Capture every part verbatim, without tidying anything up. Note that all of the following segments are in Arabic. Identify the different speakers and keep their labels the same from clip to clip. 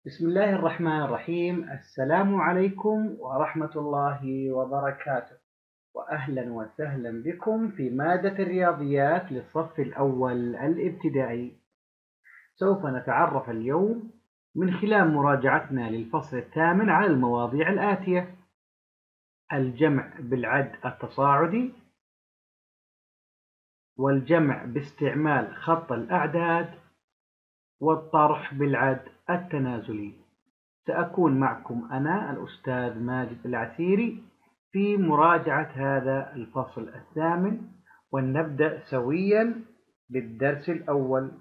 Speaker 1: بسم الله الرحمن الرحيم. السلام عليكم ورحمة الله وبركاته، وأهلا وسهلا بكم في مادة الرياضيات للصف الأول الابتدائي. سوف نتعرف اليوم من خلال مراجعتنا للفصل الثامن على المواضيع الآتية: الجمع بالعد التصاعدي، والجمع باستعمال خط الأعداد، والطرح بالعد التنازلي. سأكون معكم أنا الأستاذ ماجد العسيري في مراجعة هذا الفصل الثامن، ولنبدأ سويا بالدرس الأول.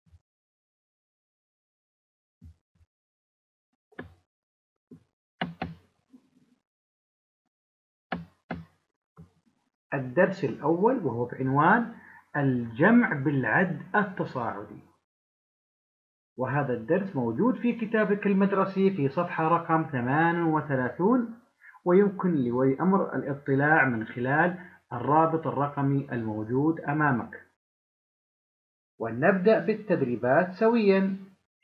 Speaker 1: الدرس الأول وهو بعنوان الجمع بالعد التصاعدي، وهذا الدرس موجود في كتابك المدرسي في صفحة رقم ثمانية وثلاثين، ويمكن لولي أمر الاطلاع من خلال الرابط الرقمي الموجود أمامك. ولنبدأ بالتدريبات سويا.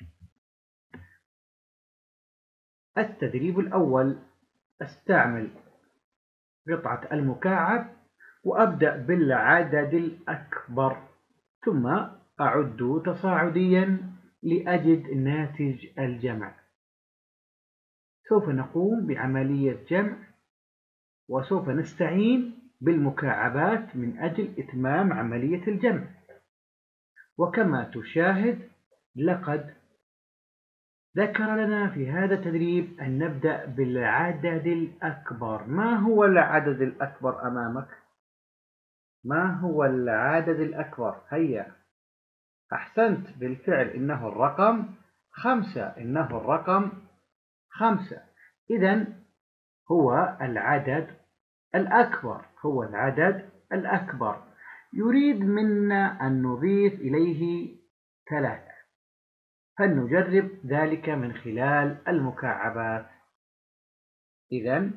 Speaker 1: التدريب الأول: استعمل قطعة المكعب وأبدأ بالعدد الأكبر، ثم أعد تصاعديا لأجد ناتج الجمع. سوف نقوم بعملية جمع، وسوف نستعين بالمكعبات من أجل إتمام عملية الجمع. وكما تشاهد لقد ذكر لنا في هذا التدريب أن نبدأ بالعدد الأكبر. ما هو العدد الأكبر أمامك؟ ما هو العدد الأكبر؟ هيا، أحسنت، بالفعل إنه الرقم خمسة. إنه الرقم خمسة. إذن هو العدد الأكبر، هو العدد الأكبر. يريد منا أن نضيف إليه ثلاثة، فلنجرب ذلك من خلال المكعبات. إذن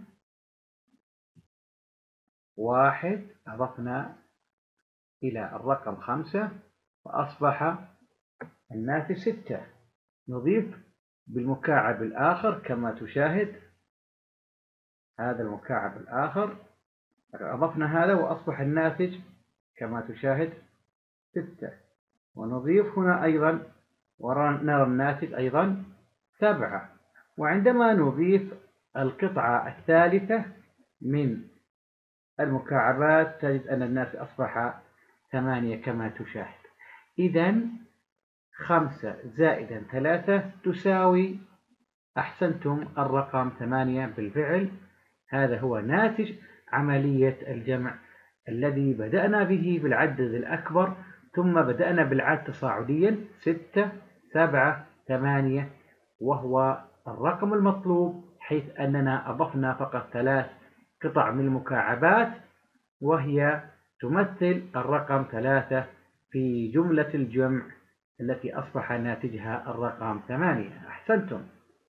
Speaker 1: واحد أضفنا إلى الرقم خمسة وأصبح الناتج ستة. نضيف بالمكعب الآخر كما تشاهد، هذا المكعب الآخر أضفنا هذا وأصبح الناتج كما تشاهد ستة. ونضيف هنا أيضا ونرى الناتج أيضا سبعة. وعندما نضيف القطعة الثالثة من المكعبات تجد أن الناتج أصبح ثمانية كما تشاهد. إذن خمسة زائدا ثلاثة تساوي، أحسنتم، الرقم ثمانية. بالفعل هذا هو ناتج عملية الجمع الذي بدأنا به بالعدد الأكبر، ثم بدأنا بالعد تصاعديا ستة سبعة ثمانية، وهو الرقم المطلوب، حيث أننا أضفنا فقط ثلاث قطع من المكعبات، وهي تمثل الرقم ثلاثة في جملة الجمع التي أصبح ناتجها الرقم ثمانية. أحسنتم.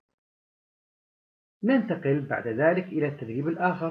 Speaker 1: ننتقل بعد ذلك إلى التدريب الآخر.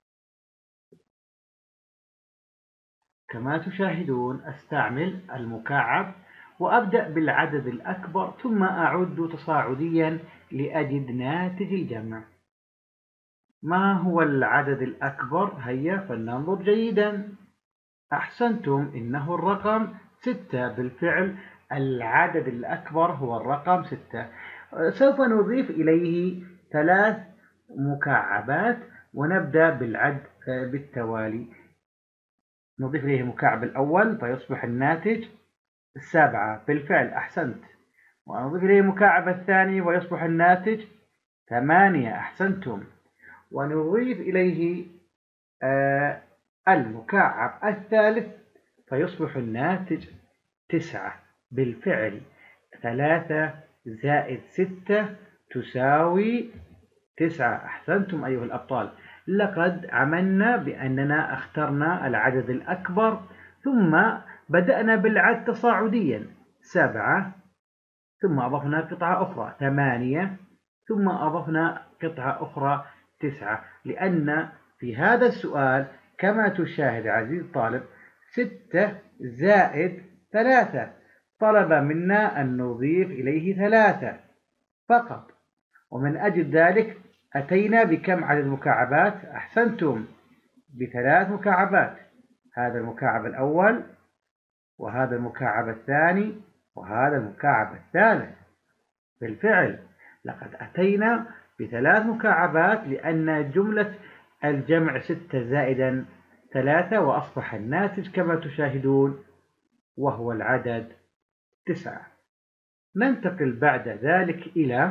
Speaker 1: كما تشاهدون أستعمل المكعب وأبدأ بالعدد الأكبر، ثم أعد تصاعديا لأجد ناتج الجمع. ما هو العدد الأكبر؟ هيا فلننظر جيدا. أحسنتم، إنه الرقم ستة. بالفعل العدد الأكبر هو الرقم ستة. سوف نضيف إليه ثلاث مكعبات ونبدأ بالعد بالتوالي. نضيف إليه المكعب الأول فيصبح الناتج سبعة. بالفعل أحسنت. ونضيف إليه المكعب الثاني ويصبح الناتج ثمانية. أحسنتم. ونضيف إليه آه المكعب الثالث فيصبح الناتج تسعة. بالفعل ثلاثة زائد ستة تساوي تسعة. أحسنتم أيها الأبطال. لقد عملنا بأننا اخترنا العدد الأكبر، ثم بدأنا بالعد تصاعديا سبعة، ثم أضفنا قطعة أخرى ثمانية، ثم أضفنا قطعة أخرى تسعة، لأن في هذا السؤال كما تشاهد عزيزي الطالب ستة زائد ثلاثة، طلب منا أن نضيف إليه ثلاثة. فقط. ومن أجل ذلك أتينا بكم عدد مكعبات؟ أحسنتم، بثلاث مكعبات. هذا المكعب الأول، وهذا المكعب الثاني، وهذا المكعب الثالث. بالفعل لقد أتينا بثلاث مكعبات، لأن جملة الجمع ستة زائدا ثلاثة، وأصبح الناتج كما تشاهدون وهو العدد تسعة. ننتقل بعد ذلك إلى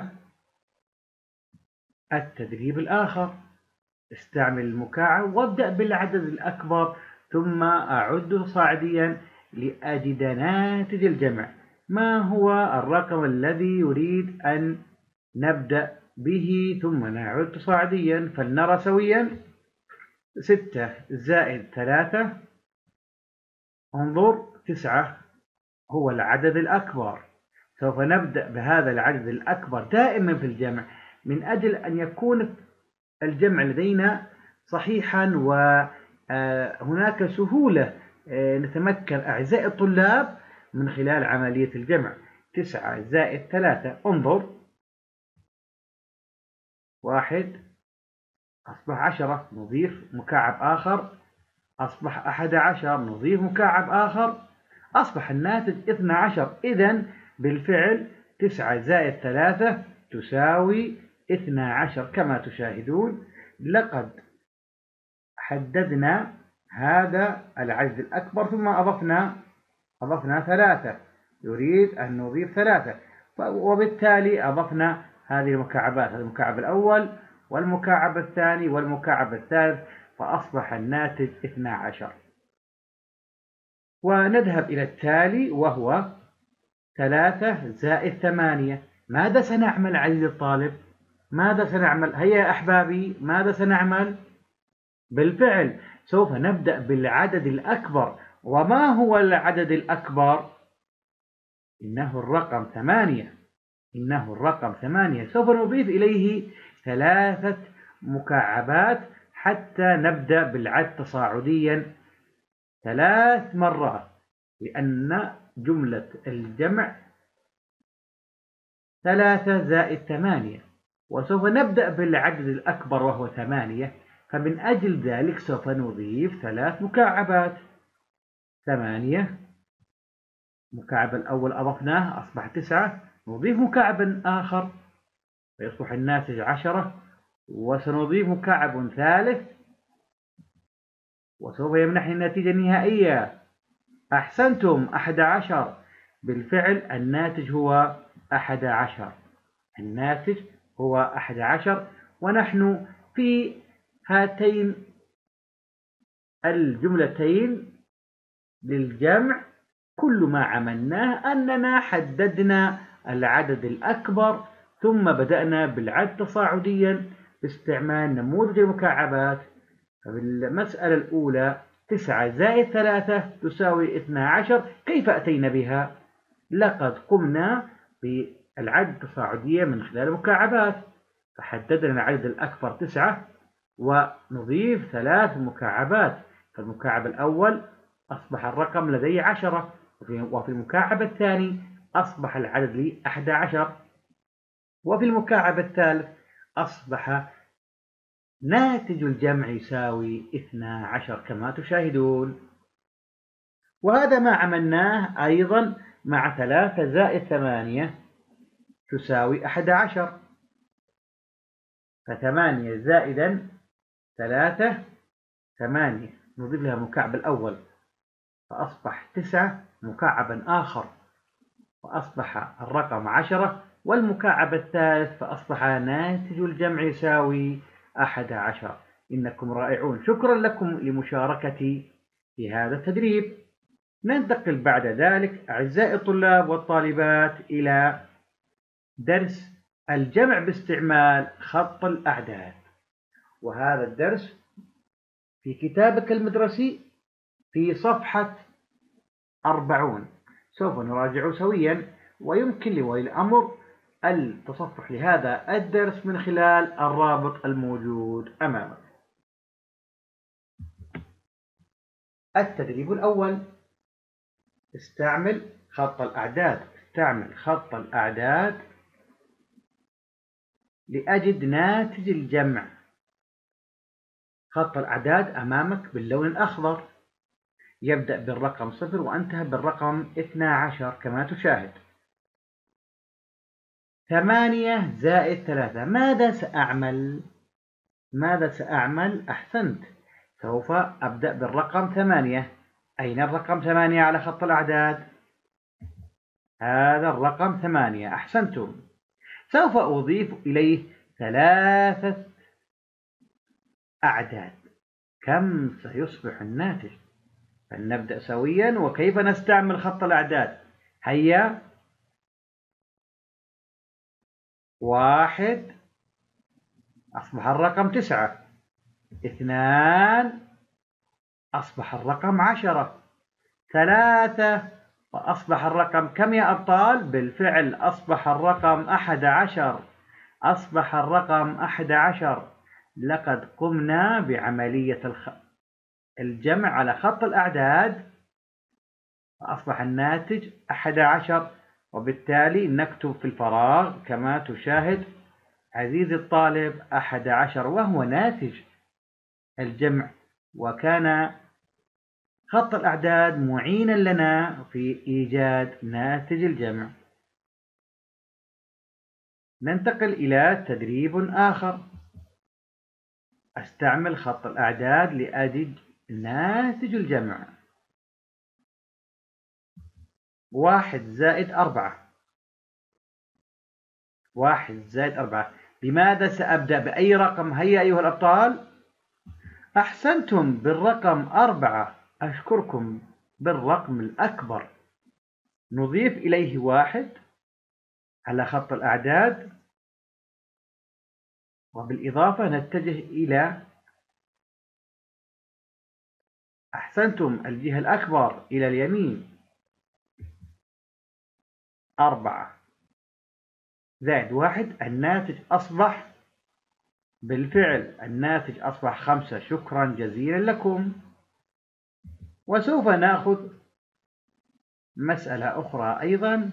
Speaker 1: التدريب الآخر. استعمل المكعب وابدأ بالعدد الأكبر، ثم أعده صاعديا لأجد ناتج الجمع. ما هو الرقم الذي يريد أن نبدأ به ثم نعد صاعديا؟ فلنرى سويا. ستة زائد ثلاثة، انظر، تسعة هو العدد الأكبر. سوف نبدأ بهذا العدد الأكبر دائما في الجمع، من أجل أن يكون الجمع لدينا صحيحا وهناك سهولة نتمكن أعزائي الطلاب من خلال عملية الجمع. تسعة زائد ثلاثة، انظر، واحد، أصبح عشرة، نضيف مكعب آخر، أصبح أحد عشر، نضيف مكعب آخر، أصبح الناتج اثنى عشر. إذن بالفعل تسعة زائد ثلاثة تساوي اثنى عشر كما تشاهدون. لقد حددنا هذا العدد الأكبر، ثم أضفنا أضفنا ثلاثة، يريد أن نضيف ثلاثة، وبالتالي أضفنا هذه المكعبات، هذا المكعب الأول والمكعب الثاني والمكعب الثالث، فأصبح الناتج اثنى عشر. ونذهب إلى التالي وهو ثلاثة زائد ثمانية. ماذا سنعمل عزيزي الطالب؟ ماذا سنعمل؟ هيا يا أحبابي، ماذا سنعمل؟ بالفعل سوف نبدأ بالعدد الأكبر. وما هو العدد الأكبر؟ إنه الرقم ثمانية، إنه الرقم ثمانية. سوف نضيف إليه ثلاثة مكعبات حتى نبدأ بالعد تصاعديا ثلاث مرات، لأن جملة الجمع ثلاثة زائد ثمانية، وسوف نبدأ بالعدد الأكبر وهو ثمانية، فمن أجل ذلك سوف نضيف ثلاث مكعبات. ثمانية، المكعب الأول أضفناه أصبح تسعة، نضيف مكعب آخر فيصبح الناتج عشرة، وسنضيف مكعب ثالث وسوف يمنحني النتيجة النهائية. أحسنتم، أحد عشر. بالفعل الناتج هو أحد عشر، الناتج هو أحد عشر. ونحن في هاتين الجملتين للجمع كل ما عملناه أننا حددنا العدد الأكبر، ثم بدأنا بالعد تصاعديا باستعمال نموذج المكعبات. فبالمسألة الأولى تسعة زائد ثلاثة تساوي اثنى عشر. كيف أتينا بها؟ لقد قمنا بالعد التصاعدية من خلال المكعبات، فحددنا العدد الأكبر تسعة ونضيف ثلاث مكعبات. فالمكعب الأول أصبح الرقم لدي عشرة، وفي المكعب الثاني أصبح العدد لي أحد عشر، وفي المكعب الثالث أصبح ناتج الجمع يساوي اثنى عشر كما تشاهدون. وهذا ما عملناه أيضا مع ثلاثة زائد ثمانية تساوي أحد عشر. فثمانية زائدا ثلاثة ثمانية، نضيف لها المكعب الأول فأصبح تسعة، مكعبا آخر فأصبح الرقم عشرة، والمكعب الثالث فأصبح ناتج الجمع يساوي أحد عشر. إنكم رائعون، شكرا لكم لمشاركتي في هذا التدريب. ننتقل بعد ذلك أعزائي الطلاب والطالبات إلى درس الجمع باستعمال خط الأعداد، وهذا الدرس في كتابك المدرسي في صفحة أربعون. سوف نراجع سويا، ويمكن لولي الأمر التصفح لهذا الدرس من خلال الرابط الموجود أمامك. التدريب الأول، استعمل خط الأعداد. استعمل خط الأعداد لأجد ناتج الجمع. خط الأعداد أمامك باللون الأخضر، يبدأ بالرقم صفر وانتهى بالرقم اثني عشر كما تشاهد. ثمانية زائد ثلاثة، ماذا سأعمل؟ ماذا سأعمل؟ أحسنت، سوف أبدأ بالرقم ثمانية. أين الرقم ثمانية على خط الأعداد؟ هذا الرقم ثمانية، أحسنتم. سوف أضيف إليه ثلاثة أعداد. كم سيصبح الناتج؟ فلنبدأ سويا. وكيف نستعمل خط الأعداد؟ هيا، واحد أصبح الرقم تسعة، اثنان أصبح الرقم عشرة، ثلاثة وأصبح الرقم كم يا أبطال؟ بالفعل أصبح الرقم أحد عشر، أصبح الرقم أحد عشر. لقد قمنا بعملية الجمع على خط الأعداد، فأصبح الناتج أحد عشر. وبالتالي نكتب في الفراغ كما تشاهد عزيزي الطالب أحد عشر، وهو ناتج الجمع. وكان خط الأعداد معينا لنا في إيجاد ناتج الجمع. ننتقل إلى تدريب آخر. أستعمل خط الأعداد لأجد ناتج الجمع. واحد زائد أربعة، واحد زائد أربعة. بماذا سأبدأ؟ بأي رقم؟ هيا أيها الأبطال. أحسنتم، بالرقم أربعة. أشكركم، بالرقم الأكبر. نضيف إليه واحد على خط الأعداد، وبالإضافة نتجه إلى، أحسنتم، الجهة الأكبر إلى اليمين. أربعة زائد واحد، الناتج أصبح، بالفعل الناتج أصبح خمسة. شكرا جزيلا لكم. وسوف نأخذ مسألة أخرى أيضا،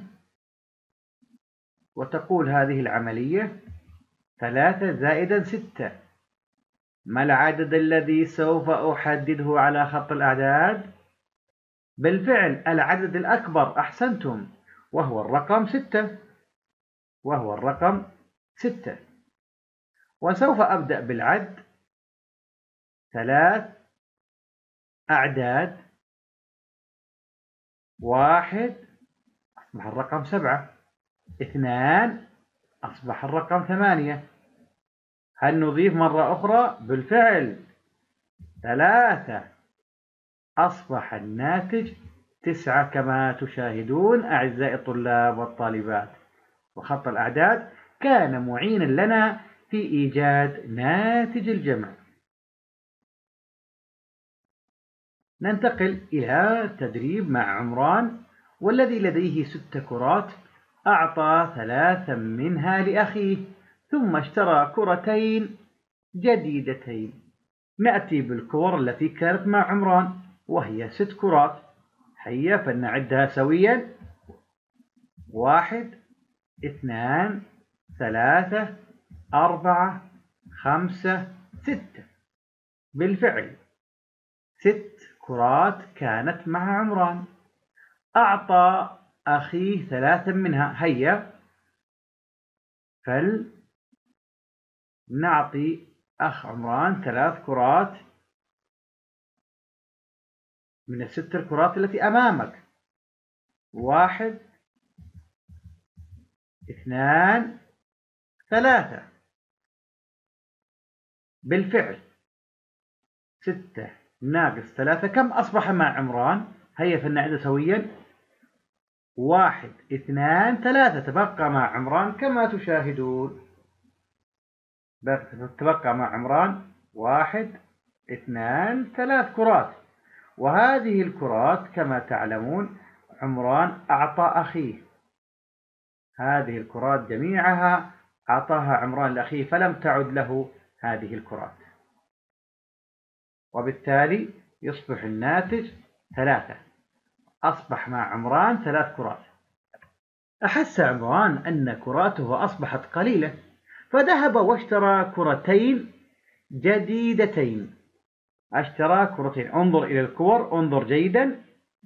Speaker 1: وتقول هذه العملية ثلاثة زائد ستة. ما العدد الذي سوف أحدده على خط الأعداد؟ بالفعل العدد الأكبر، أحسنتم، وهو الرقم ستة، وهو الرقم ستة. وسوف أبدأ بالعد ثلاث أعداد. واحد أصبح الرقم سبعة، اثنان أصبح الرقم ثمانية. هل نضيف مرة أخرى؟ بالفعل ثلاثة، أصبح الناتج تسعة كما تشاهدون أعزائي الطلاب والطالبات. وخط الأعداد كان معينا لنا في إيجاد ناتج الجمع. ننتقل إلى تدريب مع عمران، والذي لديه ست كرات، أعطى ثلاثا منها لأخيه، ثم اشترى كرتين جديدتين. نأتي بالكور التي كانت مع عمران وهي ست كرات. هيا فلنعدها سويا. واحد، اثنان، ثلاثة، أربعة، خمسة، ستة. بالفعل ست كرات كانت مع عمران، أعطى أخيه ثلاثا منها. هيا فلنعطي أخ عمران ثلاث كرات من الست الكرات التي أمامك. واحد، اثنان، ثلاثة. بالفعل ستة ناقص ثلاثة، كم أصبح مع عمران؟ هيا فلنعد سويا. واحد، اثنان، ثلاثة. تبقى مع عمران كما تشاهدون، تبقى مع عمران واحد، اثنان، ثلاث كرات. وهذه الكرات كما تعلمون عمران أعطى أخيه، هذه الكرات جميعها أعطاها عمران لأخيه، فلم تعد له هذه الكرات، وبالتالي يصبح الناتج ثلاثة. أصبح مع عمران ثلاث كرات. أحس عمران أن كراته أصبحت قليلة، فذهب واشترى كرتين جديدتين. اشترى كرتين. انظر إلى الكور، انظر جيدا.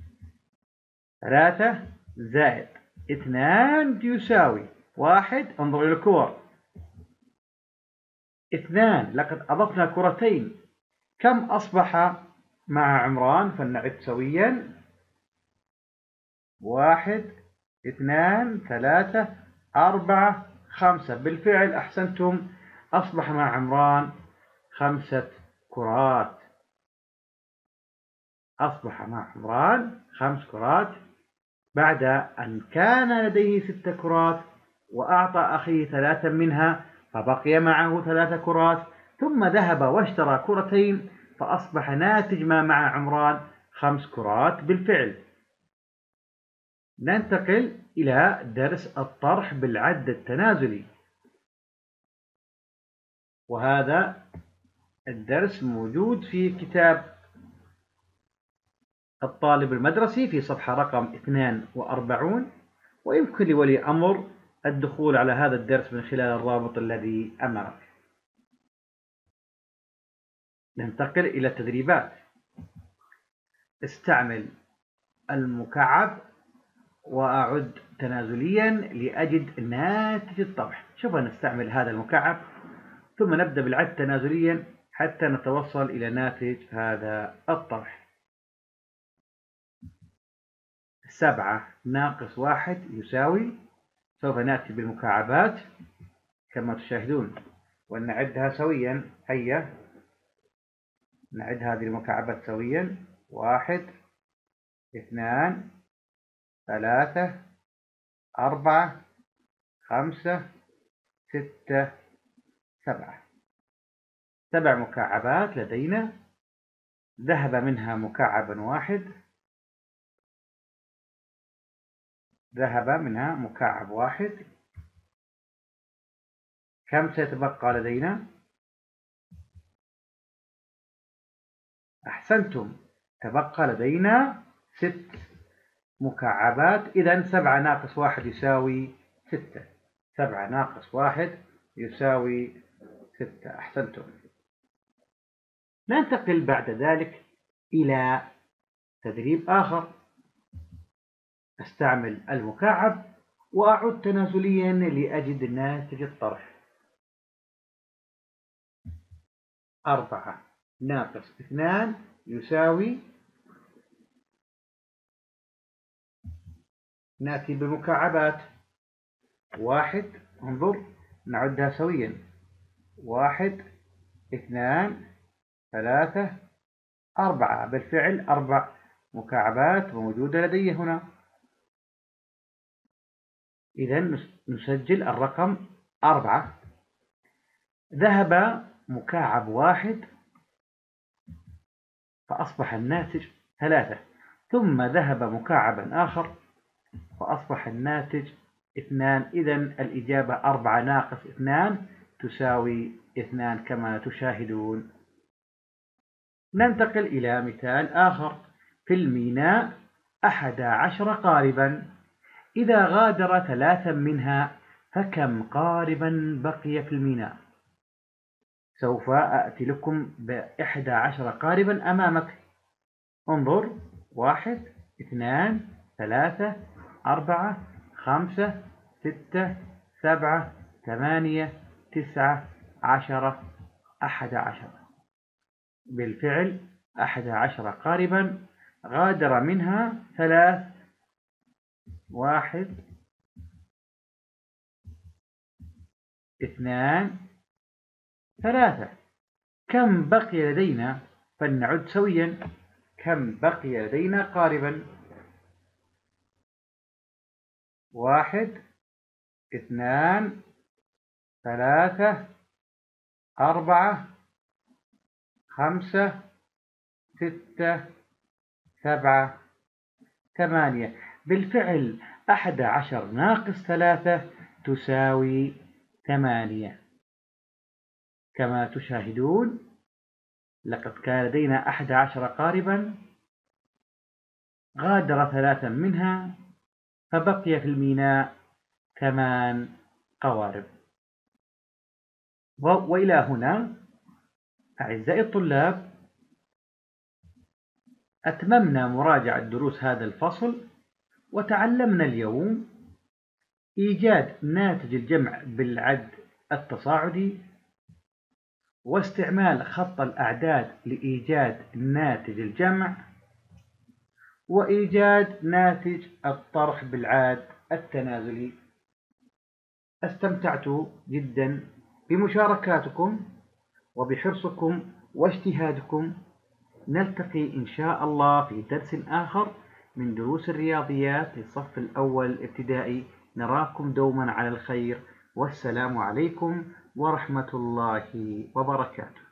Speaker 1: ثلاثة زائد اثنان يساوي واحد. انظر إلى الكور. اثنان، لقد أضفنا كرتين. كم أصبح مع عمران؟ فلنعد سويا. واحد، اثنان، ثلاثة، أربعة، خمسة. بالفعل أحسنتم، أصبح مع عمران خمسة كرات. أصبح مع عمران خمس كرات بعد أن كان لديه ست كرات وأعطى أخيه ثلاثا منها، فبقي معه ثلاث كرات، ثم ذهب واشترى كرتين، فأصبح ناتج ما مع عمران خمس كرات بالفعل. ننتقل إلى درس الطرح بالعد التنازلي، وهذا الدرس موجود في كتاب الطالب المدرسي في صفحة رقم اثنين وأربعين، ويمكن لولي أمر الدخول على هذا الدرس من خلال الرابط الذي أمامك. ننتقل إلى التدريبات. استعمل المكعب وأعد تنازليا لأجد ناتج الطرح. سوف نستعمل هذا المكعب ثم نبدأ بالعد تنازليا حتى نتوصل إلى ناتج هذا الطرح. سبعة ناقص واحد يساوي، سوف نأتي بالمكعبات كما تشاهدون ونعدها سويا. هيا نعد هذه المكعبات سويا. واحد، اثنان، ثلاثة، أربعة، خمسة، ستة، سبعة. سبع مكعبات لدينا، ذهب منها مكعب واحد. ذهب منها مكعب واحد. كم سيتبقى لدينا؟ أحسنتم، تبقى لدينا ست مكعبات. إذا سبعة ناقص واحد يساوي ستة. سبعة ناقص واحد يساوي ستة. أحسنتم. ننتقل بعد ذلك إلى تدريب آخر. أستعمل المكعب وأعد تنازليا لأجد ناتج الطرح. أربعة ناقص اثنان يساوي، نأتي بالمكعبات. واحد، انظر نعدها سويا. واحد، اثنان، ثلاثة، أربعة. بالفعل أربع مكعبات موجودة لدي هنا. إذا نسجل الرقم أربعة. ذهب مكعب واحد فأصبح الناتج ثلاثة، ثم ذهب مكعب آخر فأصبح الناتج اثنان. إذا الإجابة أربعة ناقص اثنان تساوي اثنان كما تشاهدون. ننتقل إلى مثال آخر. في الميناء أحد عشر قاربا، إذا غادر ثلاثا منها فكم قاربا بقي في الميناء؟ سوف أأتي لكم بإحدى عشر قاربا أمامك. انظر، واحد، اثنان، ثلاثة، أربعة، خمسة، ستة، سبعة، ثمانية، تسعة، عشرة، أحد عشر. بالفعل أحد عشر قاربا، غادر منها ثلاث. واحد، اثنان، ثلاثة. كم بقي لدينا؟ فلنعد سويا. كم بقي لدينا قاربا؟ واحد، اثنان، ثلاثة، أربعة، خمسة، ستة، سبعة، ثمانية. بالفعل أحد عشر ناقص ثلاثة تساوي ثمانية. كما تشاهدون لقد كان لدينا أحد عشر قاربا، غادر ثلاثا منها فبقي في الميناء ثمان قوارب. وإلى هنا أعزائي الطلاب أتممنا مراجعة دروس هذا الفصل، وتعلمنا اليوم إيجاد ناتج الجمع بالعد التصاعدي، واستعمال خط الأعداد لإيجاد ناتج الجمع، وإيجاد ناتج الطرح بالعاد التنازلي. استمتعت جدا بمشاركاتكم وبحرصكم واجتهادكم. نلتقي إن شاء الله في درس آخر من دروس الرياضيات للصف الأول الابتدائي. نراكم دوما على الخير، والسلام عليكم ورحمة الله وبركاته.